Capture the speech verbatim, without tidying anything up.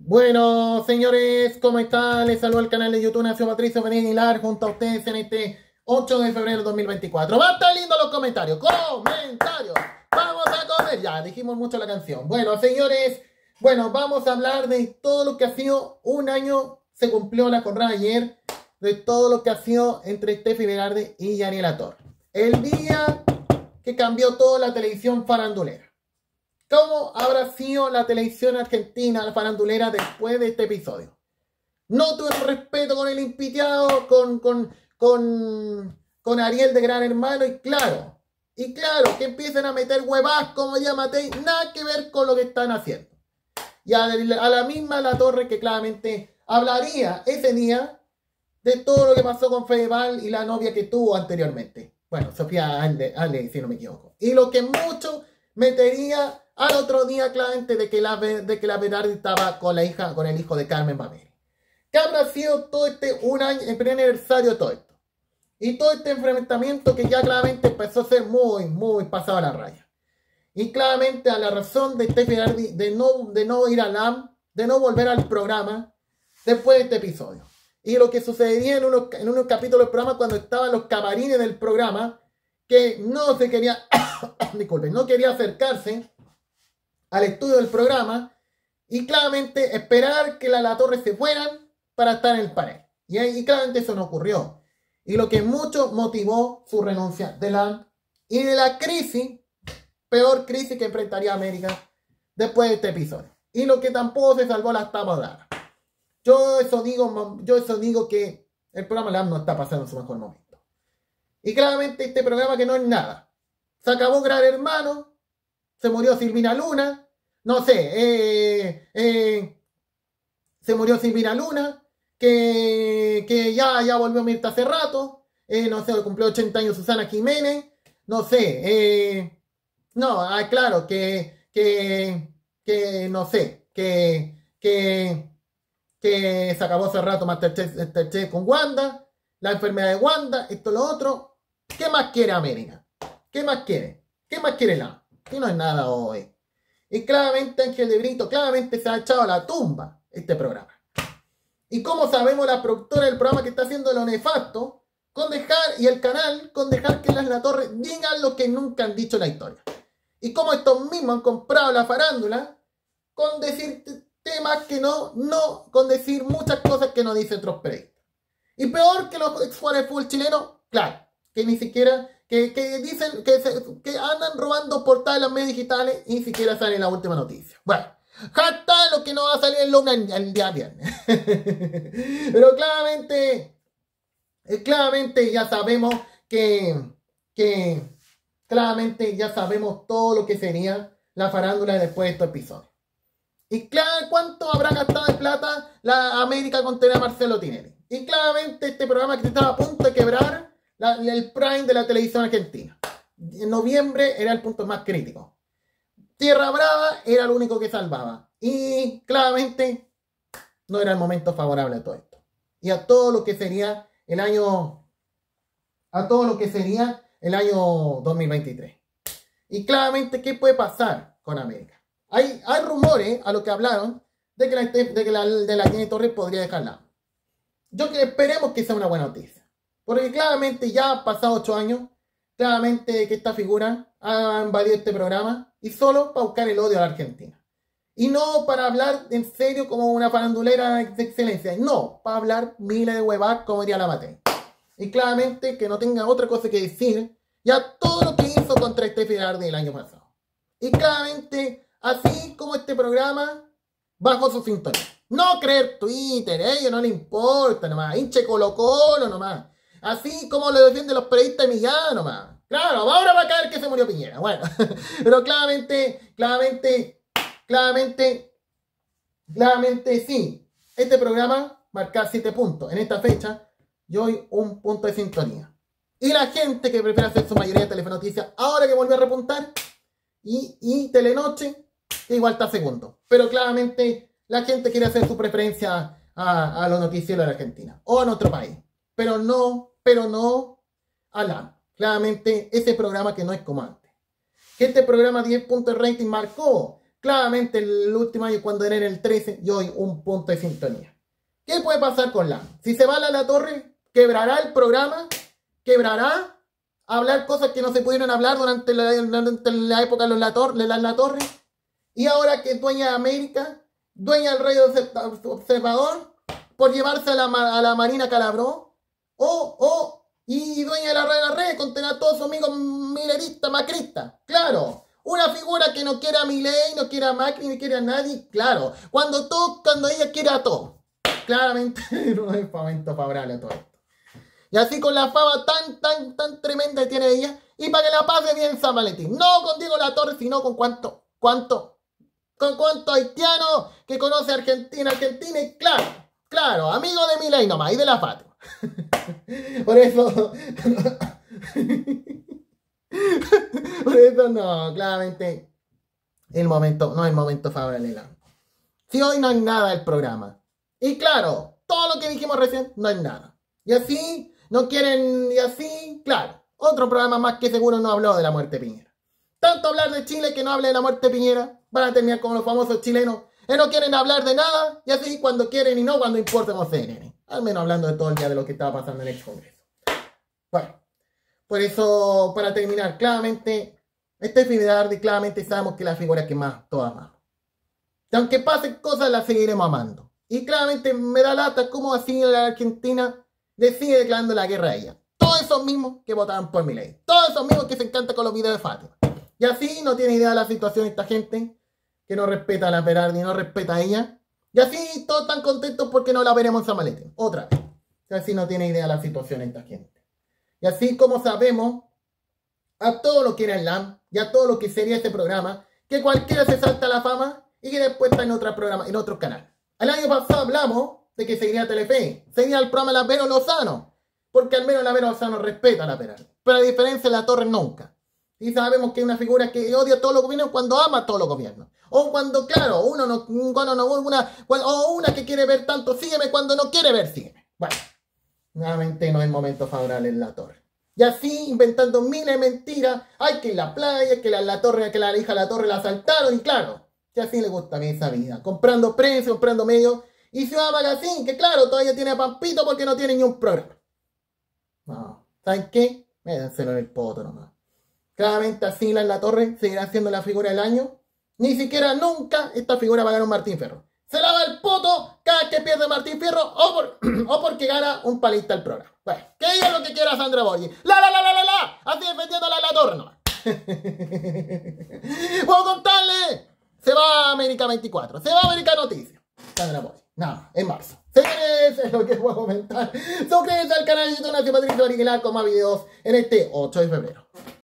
Bueno, señores, ¿cómo están? Les saludo al canal de YouTube Nación Patricio Fernández Aguilar junto a ustedes en este ocho de febrero de dos mil veinticuatro. Va a estar lindo los comentarios. ¡Comentarios! Vamos a comer. Ya, dijimos mucho la canción. Bueno, señores, bueno, vamos a hablar de todo lo que ha sido un año. Se cumplió la jornada ayer. De todo lo que ha sido entre Steffi Velarde y Yaniela Torres. El día que cambió toda la televisión farandulera. ¿Cómo habrá sido la televisión argentina, la farandulera, después de este episodio? No tuve respeto con el impiteado, con, con, con, con Ariel de Gran Hermano, y claro, y claro, que empiecen a meter huevas como ya Matei, nada que ver con lo que están haciendo. Y a, a la misma La Torre, que claramente hablaría ese día de todo lo que pasó con Fedeval y la novia que tuvo anteriormente. Bueno, Sofía Ale, Ale si no me equivoco. Y lo que mucho metería al otro día claramente de que la, de que la Velarde estaba con la hija, con el hijo de Carmen Mameli. ¿Qué habrá sido todo este un año, el primer aniversario de todo esto? Y todo este enfrentamiento que ya claramente empezó a ser muy, muy pasado a la raya. Y claramente a la razón de Steffi Velarde de no, de no ir al A M, de no volver al programa después de este episodio. Y lo que sucedería en unos, en unos capítulos del programa cuando estaban los camarines del programa, que no se quería, disculpen, no quería acercarse al estudio del programa y claramente esperar que la La Torre se fueran para estar en el panel. Y, y claramente eso no ocurrió. Y lo que mucho motivó su renuncia de la A M y de la crisis, peor crisis que enfrentaría América después de este episodio. Y lo que tampoco se salvó las tapadas. Yo eso digo, yo eso digo que el programa de la A M no está pasando en su mejor momento. Y claramente este programa que no es nada. Se acabó Gran Hermano. Se murió Silvina Luna. No sé. Eh, eh, se murió Silvina Luna. Que, que ya, ya volvió Mirta hace rato. Eh, no sé, cumplió ochenta años Susana Jiménez. No sé. Eh, no, ah, claro, que, que, que, no sé. Que, que, que se acabó hace rato Masterchef, Masterchef con Wanda. La enfermedad de Wanda. Esto, lo otro. ¿Qué más quiere América? ¿Qué más quiere? ¿Qué más quiere la? Que no es nada hoy. Y claramente Ángel de Brito, claramente se ha echado a la tumba este programa. Y como sabemos, la productora del programa que está haciendo lo nefasto, con dejar, y el canal, con dejar que las La Torre digan lo que nunca han dicho en la historia. Y como estos mismos han comprado la farándula, con decir temas que no, no, con decir muchas cosas que no dicen otros periodistas. Y peor que los ex jugadores de fútbol chilenos, claro, que ni siquiera... Que, que dicen que, se, que andan robando portadas en los medios digitales y ni siquiera sale la última noticia. Bueno, hasta lo que no va a salir en Luna el día viernes. Pero claramente, claramente ya sabemos que, que, claramente ya sabemos todo lo que sería la farándula después de estos episodios. Y claro, ¿cuánto habrá gastado de plata la América con tener a Marcelo Tinelli? Y claramente este programa que estaba a punto de quebrar, La, el prime de la televisión argentina. En noviembre era el punto más crítico. Tierra Brava era lo único que salvaba. Y claramente no era el momento favorable a todo esto. Y a todo lo que sería el año... A todo lo que sería el año dos mil veintitrés. Y claramente, ¿qué puede pasar con América? Hay, hay rumores, a lo que hablaron, de que la, de que la, de la Jenny Torres podría dejarla. Yo que esperemos que sea una buena noticia. Porque claramente ya han pasado ocho años, claramente que esta figura ha invadido este programa y solo para buscar el odio a la Argentina. Y no para hablar en serio como una farandulera de excelencia, no, para hablar miles de huevadas como diría la Matei. Y claramente que no tenga otra cosa que decir ya todo lo que hizo contra Steffi Velarde el año pasado. Y claramente, así como este programa, bajo su sintonía. No creer Twitter, a ellos no le importa nomás, hinche Colo Colo nomás. Así como lo defienden los periodistas de Millán nomás. Claro, ahora va a caer que se murió Piñera. Bueno, pero claramente, claramente, claramente, claramente sí. Este programa marca siete puntos. En esta fecha, yo doy un punto de sintonía. Y la gente que prefiere hacer su mayoría de Telefonoticias, ahora que volvió a repuntar, y, y Telenoche, igual está segundo. Pero claramente, la gente quiere hacer su preferencia a, a los noticieros de la Argentina o a nuestro país. Pero no, pero no a la. Claramente, ese programa que no es como antes. Que este programa diez puntos de rating marcó claramente el último año cuando era en el trece y hoy un punto de sintonía. ¿Qué puede pasar con LAM? Si se va a La Torre, ¿quebrará el programa? ¿Quebrará? ¿Hablar cosas que no se pudieron hablar durante la, durante la época de los La Torre, de las La Torre? Y ahora que es dueña de América, dueña del rey observador, por llevarse a la, a la Marina Calabró, o, o, y dueña de la red de la red, con tener a todos sus amigos mileristas, macristas, claro. Una figura que no quiere a Milei, no quiere a Macri, no quiere a nadie, claro. Cuando todo, cuando ella quiere a todo. Claramente no es momento favorable a todo esto. Y así con la fama tan, tan, tan tremenda que tiene ella, y para que la pase bien San Valentín. No con Diego Latorre, sino con cuánto, cuánto, con cuánto haitiano que conoce Argentina, Argentina, y claro, claro, amigo de Milei nomás, y de la Fátima. Por eso... Por eso no, claramente el momento, no es el momento favorable. Si hoy no hay nada del programa. Y claro, todo lo que dijimos recién, no hay nada. Y así, no quieren, y así, claro, otro programa más que seguro no habló de la muerte de Piñera. Tanto hablar de Chile que no hable de la muerte de Piñera, van a terminar como los famosos chilenos, que no quieren hablar de nada, y así cuando quieren y no cuando importa como C N N. Al menos hablando de todo el día de lo que estaba pasando en el Congreso. Bueno. Por eso, para terminar, claramente, Steffi Berardi, claramente sabemos que es la figura que más todas amamos. Y aunque pasen cosas, la seguiremos amando. Y claramente me da lata cómo así la Argentina le sigue declarando la guerra a ella. Todos esos mismos que votaban por Milei. Todos esos mismos que se encantan con los videos de Fátima. Y así no tiene idea de la situación de esta gente que no respeta a la Berardi, no respeta a ella. Y así todos están contentos porque no la veremos en San Valentín. Otra vez. Y así no tiene idea de la situación de esta gente. Y así como sabemos a todo lo que era el LAM y a todo lo que sería este programa, que cualquiera se salta la fama y que después está en otro programa, en otro canal. El año pasado hablamos de que seguiría Telefe, seguiría el programa La Vero Lozano, porque al menos La Vero Lozano respeta a la Berardi. Pero a diferencia de La Torre nunca. Y sabemos que es una figura que odia a todos los gobiernos cuando ama a todos los gobiernos. O cuando, claro, uno no, cuando no, una, o una que quiere ver tanto, sígueme, cuando no quiere ver, sígueme. Bueno. Nuevamente no es momento favorable en La Torre. Y así, inventando miles de mentiras. Ay, que en la playa, que la, la torre, que la hija de La Torre la asaltaron. Y claro, que así le gusta a mí esa vida. Comprando prensa, comprando medios. Y Ciudad Magazine, que claro, todavía tiene a Pampito porque no tiene ni un programa. No, ¿saben qué? Médanselo en el poto nomás. Claramente así la, la Torre seguirá siendo la figura del año. Ni siquiera nunca esta figura va a ganar un Martín Fierro. Se lava el poto cada vez que pierde Martín Fierro o, por, o porque gana un palista el programa. Bueno, que diga lo que quiera Sandra Borghi. La la la la la la. Así defendiendo a la, la Torre nomás. Puedo contarle. Se va a América veinticuatro. Se va a América Noticias. Sandra Borghi. No, en marzo. Señores, es lo que puedo comentar. Suscríbanse al canal de YouTube Nacio Patricio Aguilar con más videos en este ocho de febrero.